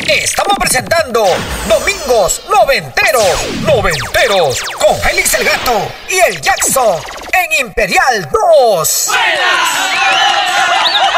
Estamos presentando Domingos Noventeros, con Félix el Gato y el Jackson en Imperial 2. ¡Buenas!